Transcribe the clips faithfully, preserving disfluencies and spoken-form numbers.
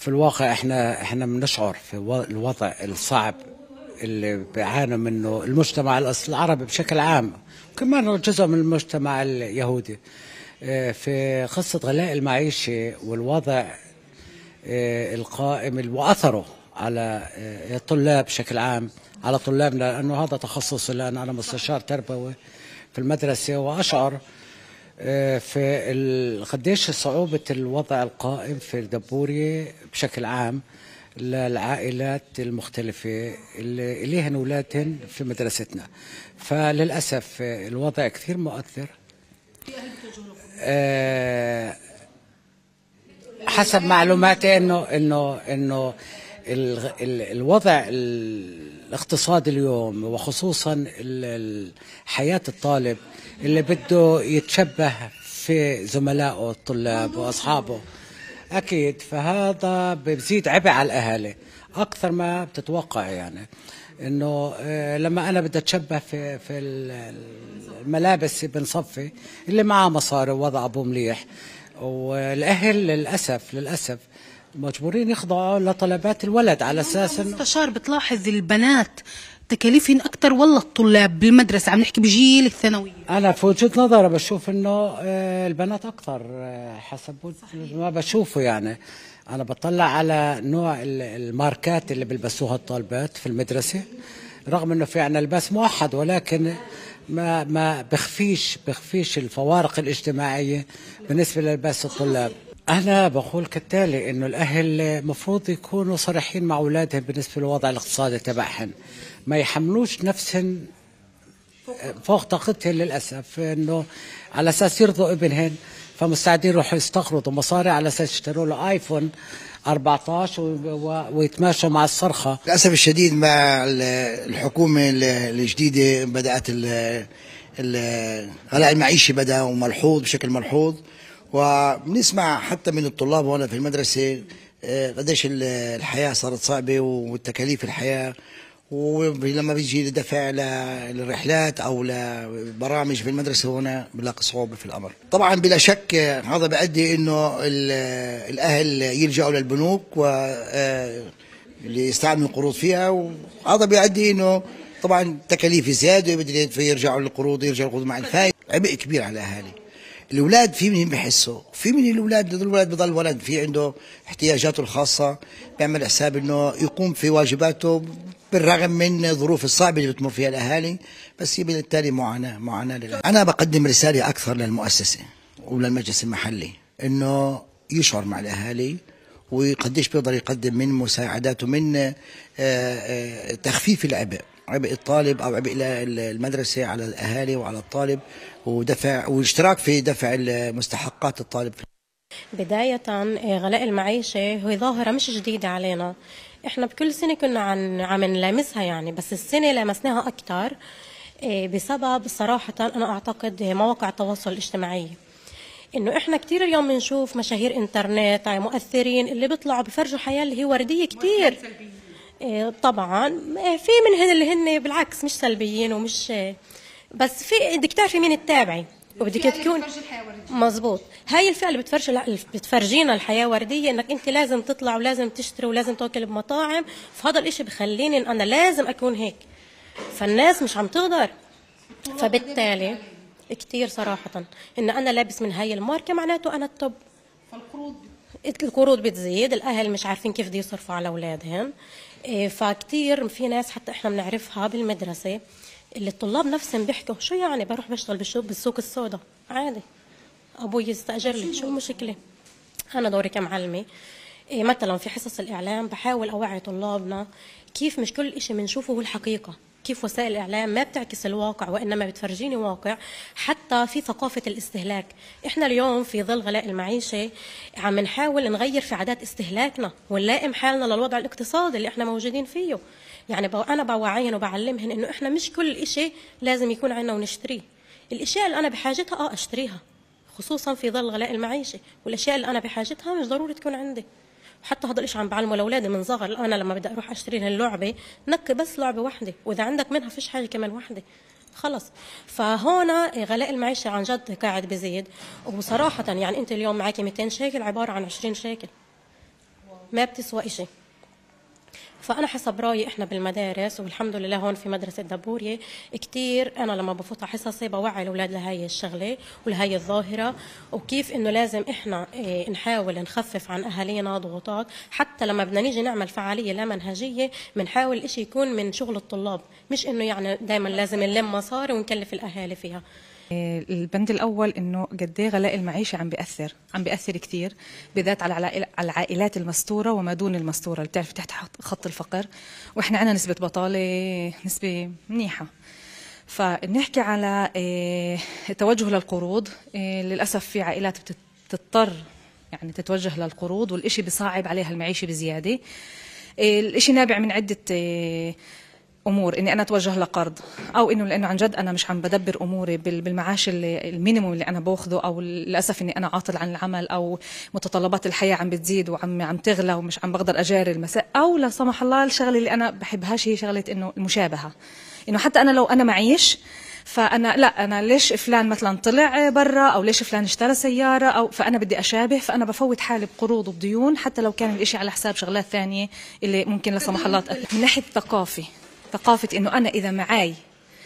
في الواقع احنا احنا بنشعر في الوضع الصعب اللي بيعاني منه المجتمع العربي بشكل عام، وكمان جزء من المجتمع اليهودي، في قصة غلاء المعيشة والوضع القائم وأثره على الطلاب بشكل عام، على طلابنا، لأنه هذا تخصصي، لأن أنا مستشار تربوي في المدرسة، وأشعر في قديش صعوبة الوضع القائم في الدبورية بشكل عام للعائلات المختلفة اللي ليهن أولادهن في مدرستنا. فللأسف الوضع كثير مؤثر. أه حسب معلوماتي انه انه انه الوضع الاقتصادي اليوم، وخصوصا حياة الطالب اللي بده يتشبه في زملائه الطلاب واصحابه، اكيد فهذا بيزيد عبء على الاهالي اكثر ما بتتوقع. يعني انه لما انا بدي اتشبه في في الملابس بنصفي اللي معاه مصاري ووضع ابوه مليح، والاهل للاسف للاسف مجبورين يخضعوا لطلبات الولد على اساس انه مستشار بتلاحظ البنات تكاليفهم اكثر ولا الطلاب بالمدرسه؟ عم نحكي بجيل الثانويه. انا في وجهه نظري بشوف انه البنات اكثر حسب ما بشوفه. يعني انا بطلع على نوع الماركات اللي بيلبسوها الطالبات في المدرسه، رغم انه في عنا لباس موحد، ولكن ما ما بخفيش بخفيش الفوارق الاجتماعيه بالنسبه للباس الطلاب. انا بقول كالتالي انه الاهل مفروض يكونوا صريحين مع اولادهم بالنسبه للوضع الاقتصادي تبعهم، ما يحملوش نفسهم فوق طاقتهم للاسف، انه على اساس يرضوا ابنهن فمستعدين يروحوا يستقرضوا مصاري على اساس يشتروا له ايفون أربعة عشر ويتماشوا مع الصرخه. للاسف الشديد مع الحكومه الجديده بدات غلاء المعيشه بدا وملحوظ بشكل ملحوظ، وبنسمع حتى من الطلاب هنا في المدرسه قديش الحياه صارت صعبه والتكاليف الحياه، ولما بيجي لدفع للرحلات او لبرامج في المدرسه هنا بنلاقي صعوبه في الامر. طبعا بلا شك هذا بيؤدي انه الاهل يلجأوا للبنوك وليستعملوا القروض فيها، وهذا بيؤدي انه طبعا تكاليف زياده، بدهم يرجعوا للقروض يرجعوا للقروض مع الفائده، عبء كبير على الاهالي. الاولاد في منهم بحسوا، في من الاولاد الولد بضل ولد في عنده احتياجاته الخاصه، بيعمل حساب انه يقوم في واجباته بالرغم من ظروف الصعبه اللي بتمر فيها الاهالي، بس هي بالتالي معاناه معاناه للأهالي. انا بقدم رساله اكثر للمؤسسه وللمجلس المحلي انه يشعر مع الاهالي وقديش بيقدر يقدم من مساعدات ومن تخفيف العبء، عبء الطالب او عبء المدرسه على الاهالي وعلى الطالب، ودفع والاشتراك في دفع مستحقات الطالب. بداية غلاء المعيشة هي ظاهرة مش جديدة علينا، احنا بكل سنة كنا عن عم نلامسها يعني، بس السنة لامسناها أكتر بسبب صراحة أنا أعتقد مواقع التواصل الاجتماعي. إنه احنا كتير اليوم بنشوف مشاهير إنترنت مؤثرين اللي بيطلعوا بفرجوا حياة اللي هي وردية كتير. طبعا في منهم اللي هن بالعكس مش سلبيين ومش، بس في بدك تعرفي مين التابعي وبدك تكون مزبوط. هاي الفئه اللي بتفرج بتفرجينا الحياه ورديه، انك انت لازم تطلع ولازم تشتري ولازم تاكل بمطاعم، فهذا الاشي بخليني ان انا لازم اكون هيك، فالناس مش عم تقدر. فبالتالي كتير صراحه ان انا لابس من هاي الماركه معناته انا التوب، فالقروض القروض بتزيد، الاهل مش عارفين كيف بده يصرفوا على اولادهم. فكتير في ناس حتى احنا بنعرفها بالمدرسه اللي الطلاب نفسهم بيحكوا شو يعني بروح بشتغل بالسوق السوداء عادي، ابوي يستاجر لي، شو المشكله؟ انا دوري كمعلمه إيه مثلا في حصص الاعلام بحاول اوعي طلابنا كيف مش كل شيء بنشوفه هو الحقيقه، كيف وسائل الاعلام ما بتعكس الواقع وانما بتفرجيني واقع. حتى في ثقافه الاستهلاك، احنا اليوم في ظل غلاء المعيشه عم نحاول نغير في عادات استهلاكنا ونلائم حالنا للوضع الاقتصادي اللي احنا موجودين فيه. يعني انا بوعيهم وبعلمهم انه احنا مش كل شيء لازم يكون عندنا ونشتريه، الاشياء اللي انا بحاجتها اه اشتريها خصوصا في ظل غلاء المعيشه، والاشياء اللي انا بحاجتها مش ضروري تكون عندي. وحتى هذا الشيء عم بعلمه لاولادي من صغر، انا لما بدي اروح اشتري لهم اللعبه نقي بس لعبه واحده، واذا عندك منها فيش حاجه كمان واحده خلص. فهنا غلاء المعيشه عن جد قاعد بزيد، وصراحه يعني انت اليوم معك مئتين شيكل عباره عن عشرين شيكل، ما بتسوى إشي. فأنا حسب رأيي إحنا بالمدارس، والحمد لله هون في مدرسة دبورية كتير، أنا لما بفوت على حصصي بوعي الأولاد لهاي الشغلة ولهاي الظاهرة، وكيف إنه لازم إحنا إيه نحاول نخفف عن أهالينا ضغوطات. حتى لما بدنا نيجي نعمل فعالية لا منهجية بنحاول إشي يكون من شغل الطلاب، مش إنه يعني دايما لازم نلم مصاري ونكلف الأهالي فيها. البند الأول إنه قد إيه غلاء المعيشة عم بيأثر عم بيأثر كتير، بالذات على العائلات المستورة وما دون المستورة اللي بتعرف تحت خط الفقر، وإحنا عندنا نسبة بطالة نسبة منيحة. فنحكي على التوجه للقروض، للأسف في عائلات بتضطر يعني تتوجه للقروض، والإشي بيصعب عليها المعيشة بزيادة. الإشي نابع من عدة امور، اني انا اتوجه لقرض، او انه لانه عن جد انا مش عم بدبر اموري بالمعاش المينيموم اللي انا باخذه، او للاسف اني انا عاطل عن العمل، او متطلبات الحياه عم بتزيد وعم عم تغلى ومش عم بقدر اجاري المساء، او لا سمح الله الشغله اللي انا بحبهاش هي شغله انه المشابهه، انه حتى انا لو انا معيش فانا لا انا ليش فلان مثلا طلع برا، او ليش فلان اشترى سياره، او فانا بدي اشابه، فانا بفوت حالي بقروض وبديون حتى لو كان الاشي على حساب شغلات ثانيه اللي ممكن لا سمح الله تأثر. من ناحيه ثقافه ثقافة إنه أنا إذا معاي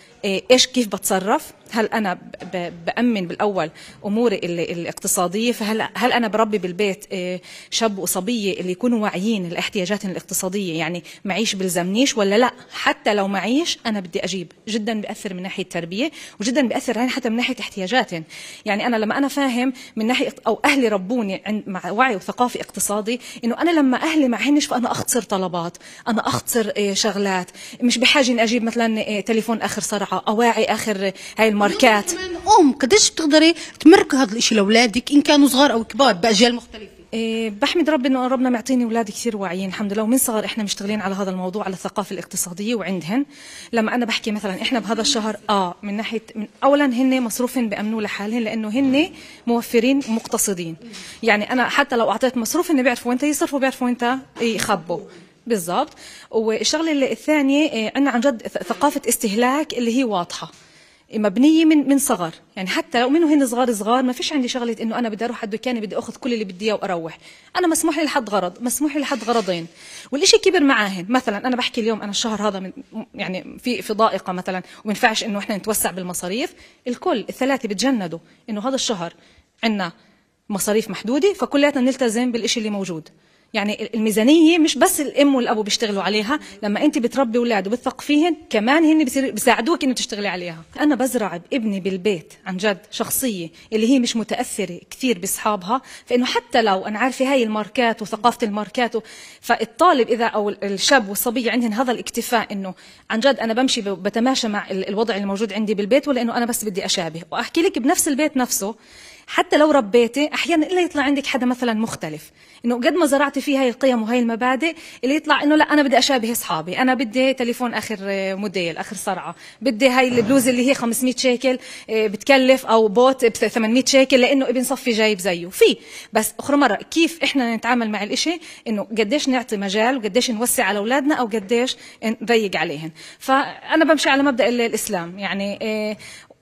إيش كيف بتصرف، هل أنا بأمن بالأول أموري الاقتصادية، فهل هل أنا بربي بالبيت شاب وصبية اللي يكونوا واعيين الاحتياجات الاقتصادية، يعني معيش بلزمنيش ولا لا، حتى لو معيش أنا بدي أجيب. جدا بيأثر من ناحية تربية، وجدا بيأثر هين حتى من ناحية احتياجاتهم. يعني أنا لما أنا فاهم من ناحية أو أهلي ربوني عند مع وعي وثقافي اقتصادي، إنه أنا لما أهلي معهنش فأنا أختصر طلبات، أنا أختصر شغلات، مش بحاجة إني أجيب مثلا تليفون آخر صرعة، أواعي آخر هاي الماركات. أم قديش بتقدري تمركوا هذا الإشي لأولادك إن كانوا صغار أو كبار بأجيال مختلفة؟ إيه بحمد ربي انه ربنا معطيني اولاد كثير واعيين الحمد لله، ومن صغر احنا مشتغلين على هذا الموضوع، على الثقافه الاقتصاديه وعندهن. لما انا بحكي مثلا احنا بهذا الشهر اه من ناحيه من اولا هن مصروفهم بامنوا لحالهم، لانه هن موفرين ومقتصدين. يعني انا حتى لو اعطيت مصروف هن بيعرفوا وين يصرفوا، بيعرفوا وين يخبوا بالضبط. والشغله الثانيه عندنا عن جد ثقافه استهلاك اللي هي واضحه مبنيه من من صغر، يعني حتى لو منه هن صغار صغار ما فيش عندي شغله انه انا بدي اروح على الدكان بدي اخذ كل اللي بدي اياه واروح، انا مسموح لي لحد غرض، مسموح لي لحد غرضين، والشيء كبر معاهن. مثلا انا بحكي اليوم انا الشهر هذا من يعني في في ضائقه مثلا، وما ينفعش انه احنا نتوسع بالمصاريف، الكل الثلاثه بتجندوا انه هذا الشهر عندنا مصاريف محدوده، فكلياتنا نلتزم بالشيء اللي موجود. يعني الميزانيه مش بس الام والابو بيشتغلوا عليها، لما انت بتربي اولاد وبتثقفيهن كمان هن بيساعدوك انه تشتغلي عليها. انا بزرع بابني بالبيت عن جد شخصيه اللي هي مش متاثره كثير باصحابها، فانه حتى لو انا عارفه هاي الماركات وثقافه الماركات و... فالطالب اذا او الشاب والصبيه عندهم هذا الاكتفاء انه عن جد انا بمشي بتماشى مع الوضع الموجود عندي بالبيت، ولا انه انا بس بدي اشابه. واحكي لك بنفس البيت نفسه حتى لو ربيتي احيانا الا يطلع عندك حدا مثلا مختلف، انه قد ما زرعتي فيه هاي القيم وهي المبادئ اللي يطلع انه لا انا بدي اشابه اصحابي، انا بدي تليفون اخر موديل اخر صرعه، بدي هاي البلوزه اللي هي خمسمية شيكل بتكلف، او بوت ب ثمانمية شيكل لانه ابن صفي جايب زيه. في بس اخر مره كيف احنا نتعامل مع الاشي، انه قديش نعطي مجال وقديش نوسع على اولادنا او قديش نضيق عليهم. فانا بمشي على مبدا الاسلام، يعني إيه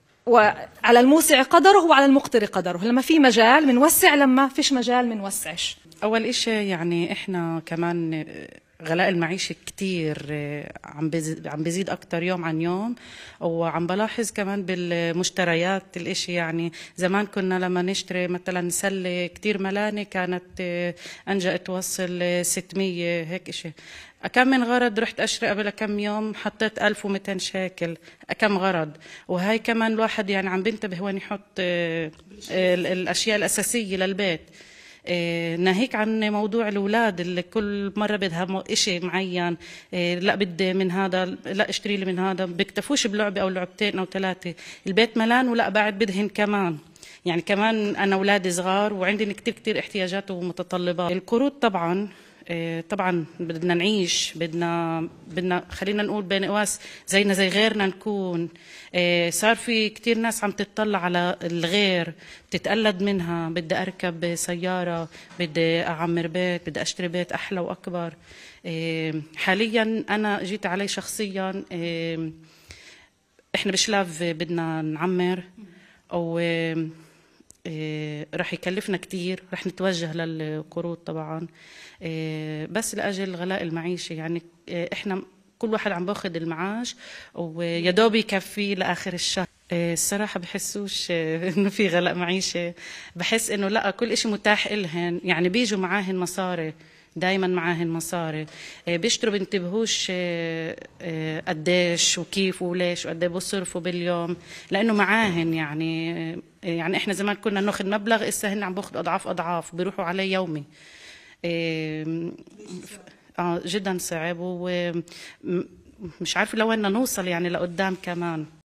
وعلى الموسع قدره وعلى المقتر قدره، لما في مجال منوسع، لما فيش مجال منوسعش. أول إشي يعني إحنا كمان غلاء المعيشة كتير عم بيزيد عم بيزيد أكتر يوم عن يوم، وعم بلاحظ كمان بالمشتريات الإشي. يعني زمان كنا لما نشتري مثلا سلة كتير ملانة كانت أنجا توصل ستمية هيك إشي. كم من غرض رحت أشتري قبل كم يوم حطيت ألف ومئتين شيكل كم غرض. وهي كمان الواحد يعني عم بينتبه وين يحط الأشياء الأساسية للبيت. ناهيك عن موضوع الأولاد اللي كل مرة بدها إشي معين، لا بدي من هذا، لا اشتري لي من هذا، بيكتفوش بلعبة أو لعبتين أو ثلاثة، البيت ملان ولا بعد بدهن كمان. يعني كمان أنا أولادي صغار وعندي كتير كتير احتياجات ومتطلبات. القروض طبعا طبعا بدنا نعيش، بدنا بدنا خلينا نقول بين قواس زينا زي غيرنا نكون. صار في كتير ناس عم تتطلع على الغير، بتتقلد منها، بدي أركب سيارة، بدي أعمر بيت، بدي أشتري بيت أحلى وأكبر. حاليا أنا جيت علي شخصيا إحنا بشلاف بدنا نعمر، أو إيه رح يكلفنا كتير، رح نتوجه للقروض طبعا، إيه بس لأجل غلاء المعيشة. يعني إيه احنا كل واحد عم باخد المعاش ويا دوب يكفي لآخر الشهر. إيه الصراحة بحسوش إيه انه في غلاء معيشة، بحس انه لا، كل اشي متاح إلهن، يعني بيجوا معاهن مصاري، دايما معاهن مصاري، إيه بيشتروا بينتبهوش إيه إيه قديش وكيف وليش وقد ايه بصرفوا باليوم، لانه معاهن. يعني يعني احنا زمان كنا ناخذ مبلغ، اسا هن عم باخذوا اضعاف اضعاف، بيروحوا عليه يومي. إيه اه جدا صعب، ومش عارفه لوين بدنا نوصل يعني لقدام كمان.